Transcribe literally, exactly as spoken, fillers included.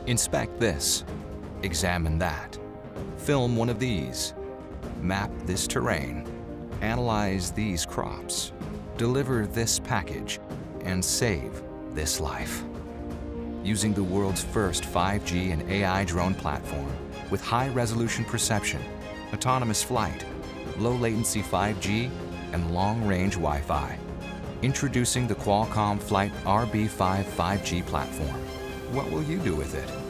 Inspect this. Examine that. Film one of these. Map this terrain. Analyze these crops. Deliver this package and save this life. Using the world's first five G and A I drone platform with high-resolution perception, autonomous flight, low-latency five G, and long-range Wi-Fi. Introducing the Qualcomm Flight R B five five G platform. What will you do with it?